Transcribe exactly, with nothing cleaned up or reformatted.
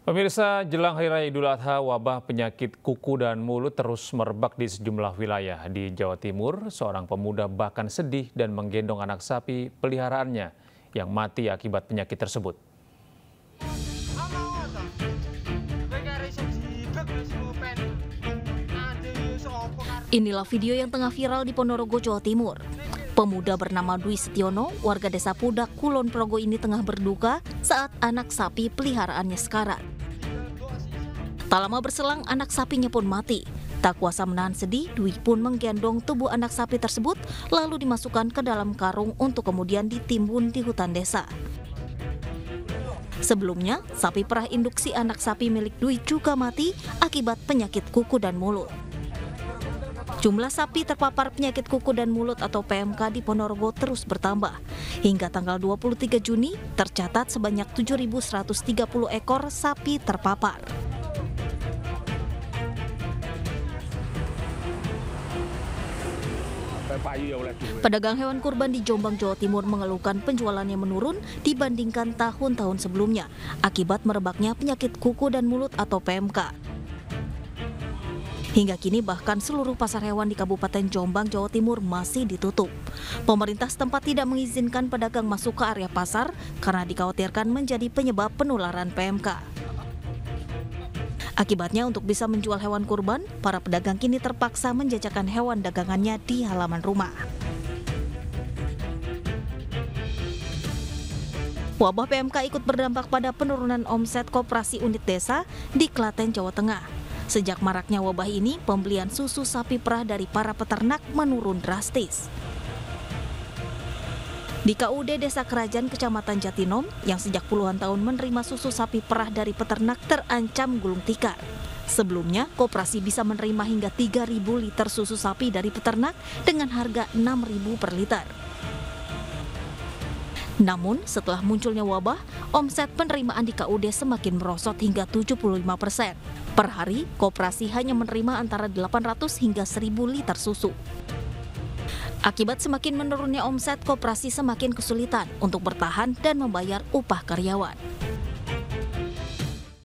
Pemirsa, jelang Hari Raya Idul Adha, wabah penyakit kuku dan mulut terus merebak di sejumlah wilayah. Di Jawa Timur, seorang pemuda bahkan sedih dan menggendong anak sapi peliharaannya yang mati akibat penyakit tersebut. Inilah video yang tengah viral di Ponorogo, Jawa Timur. Pemuda bernama Dwi Setiono, warga desa Pudak, Kulon Progo ini tengah berduka saat anak sapi peliharaannya sekarat. Tak lama berselang, anak sapinya pun mati. Tak kuasa menahan sedih, Dwi pun menggendong tubuh anak sapi tersebut lalu dimasukkan ke dalam karung untuk kemudian ditimbun di hutan desa. Sebelumnya, sapi perah induksi anak sapi milik Dwi juga mati akibat penyakit kuku dan mulut. Jumlah sapi terpapar penyakit kuku dan mulut atau P M K di Ponorogo terus bertambah. Hingga tanggal dua puluh tiga Juni, tercatat sebanyak tujuh ribu seratus tiga puluh ekor sapi terpapar. Pedagang hewan kurban di Jombang, Jawa Timur mengeluhkan penjualannya menurun dibandingkan tahun-tahun sebelumnya akibat merebaknya penyakit kuku dan mulut atau P M K. Hingga kini bahkan seluruh pasar hewan di Kabupaten Jombang, Jawa Timur masih ditutup. Pemerintah setempat tidak mengizinkan pedagang masuk ke area pasar karena dikhawatirkan menjadi penyebab penularan P M K. Akibatnya untuk bisa menjual hewan kurban, para pedagang kini terpaksa menjajakan hewan dagangannya di halaman rumah. Wabah P M K ikut berdampak pada penurunan omset koperasi unit desa di Klaten, Jawa Tengah. Sejak maraknya wabah ini, pembelian susu sapi perah dari para peternak menurun drastis. Di K U D Desa Kerajaan Kecamatan Jatinom, yang sejak puluhan tahun menerima susu sapi perah dari peternak terancam gulung tikar. Sebelumnya, koperasi bisa menerima hingga tiga ribu liter susu sapi dari peternak dengan harga enam ribu per liter. Namun, setelah munculnya wabah, omset penerimaan di K U D semakin merosot hingga tujuh puluh lima persen. Per hari, koperasi hanya menerima antara delapan ratus hingga seribu liter susu. Akibat semakin menurunnya omset, koperasi semakin kesulitan untuk bertahan dan membayar upah karyawan.